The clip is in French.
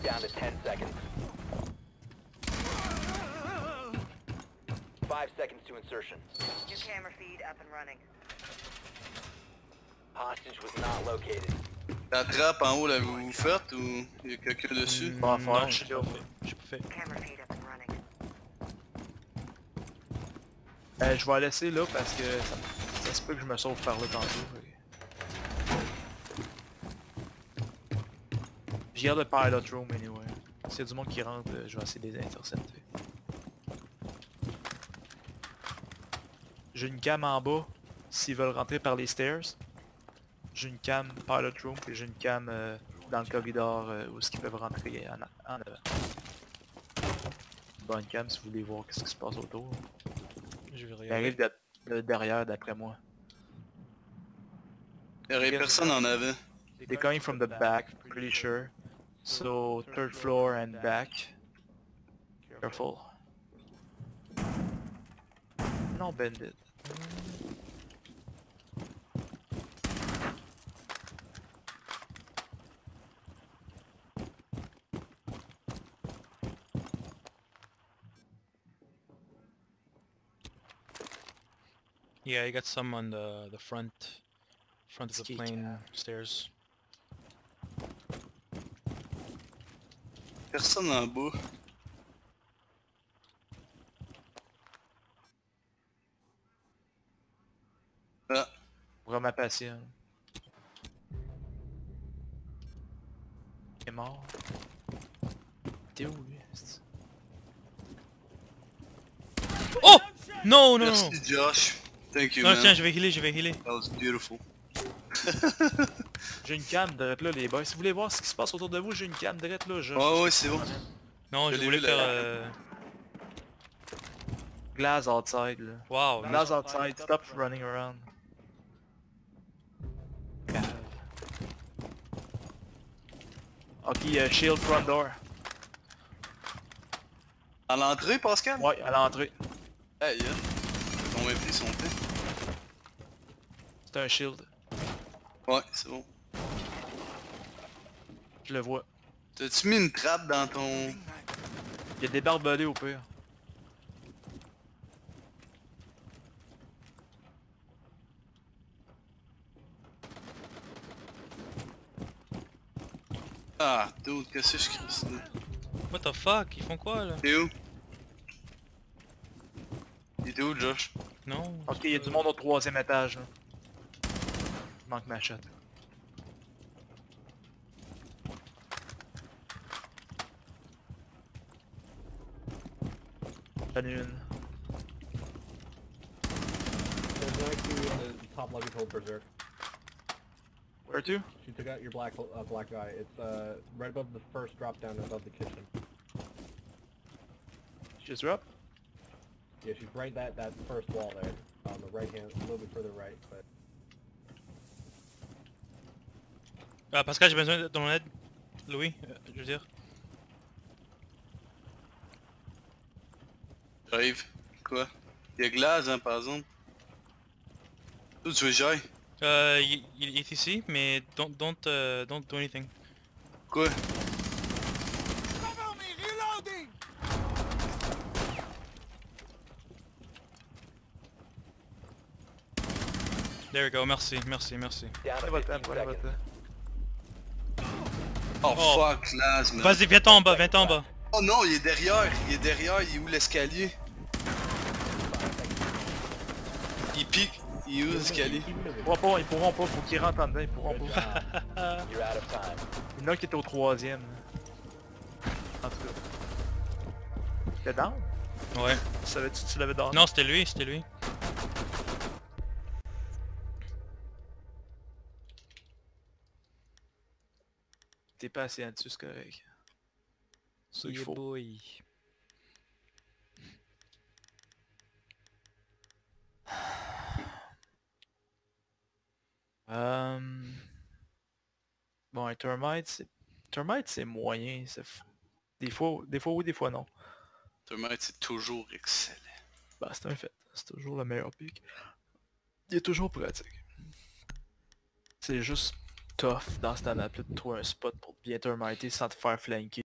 down to 10 seconds. 5 seconds to insertion. New camera feed up and running. Hostage was not located. La trappe en haut, l'avez-vous faite ou il y a quelqu'un dessus? Bon, faut Non, que je j'ai pas fait. J'ai pas fait. Camera feed up and running. Je vais la laisser là parce que ça se peut que je me sauve par là tantôt. J'ai hâte de pilot room anyway. S'il y a du monde qui rentre, je vais essayer de les intercepter. J'ai une cam en bas s'ils veulent rentrer par les stairs. J'ai une cam pilot room et j'ai une cam dans le corridor où ils peuvent rentrer en avant. Bonne cam si vous voulez voir ce qui se passe autour. Je vais Il arrive regarder. de derrière d'après moi. Il y aurait personne en avant. They're coming from the back, pretty sure. So, third floor and back. Careful. No bandit. Yeah, you got some on the front of the Ski plane cab. stairs. Personne en bas. Ah, Vraiment patient. Il est mort. T'es où lui? esti? Oh! Non, non, non! merci Josh. Thank you, Non, man. tiens, je vais healer. That was beautiful. J'ai une cam direct là les boys. Si vous voulez voir ce qui se passe autour de vous, j'ai une cam direct là. Ouais, c'est bon. Non, Je je l'ai voulais vu, faire... là. Glass outside là. Wow, Glass outside, stop running around. Cave. Ok, shield front door. À l'entrée, Pascal? Ouais, à l'entrée. Hey, yeah. On m'a pris son temps. C'est un shield. Ouais, c'est bon. Je le vois. T'as-tu mis une trappe dans ton... Il y a des barbelés au pire. Ah, dude, qu'est-ce que je crie ça? what the fuck? Ils font quoi là? T'es où? Il était où, Josh? Non. Ok, il y a du monde au troisième étage là. Il manque ma shot. J'en ai une. There's one two in the top lobby called Berserk. Where to? She took out your black guy. It's right above the first drop down above the kitchen. She's up? Yeah, she's right that first wall there. On the right hand, a little bit further right, but Ah, Pascal, j'ai besoin de ton aide. Louis, je veux dire. J'arrive. Quoi? Il y a glace, hein, par exemple. Où tu veux que j'aille? Il est ici, mais don't do anything. Quoi? There we go, merci. Down Prenez to votre 15 temps, prenez votre seconds. temps. Oh, Oh. fuck, glace, man. Vas-y, viens en bas. Oh non, il est derrière, il est où l'escalier? Il pique, il est où l'escalier? Ils pourront pas, faut qu'ils rentrent en dedans, ils pourront good pas. job. You're out of time. Il y en a un qui était au troisième. En tout cas. T'es down? Ouais. Tu l'avais down? Non, c'était lui. T'es pas assez dessus, c'est correct. C'est ça qu'il faut. boy. Bon, un Termite c'est moyen. Des fois oui, des fois non. Termite, c'est toujours excellent. Bah c'est un fait. C'est toujours le meilleur pick. Il est toujours pratique. C'est juste tough dans cette map là de trouver un spot pour bien termiter sans te faire flanker.